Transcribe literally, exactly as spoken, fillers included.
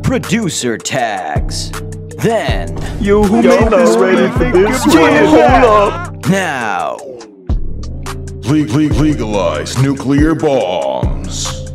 producer tags. Then, Yo, who Yo, made this who ready made for this? this? Yeah, Hold up. now. Le le legalize nuclear bombs.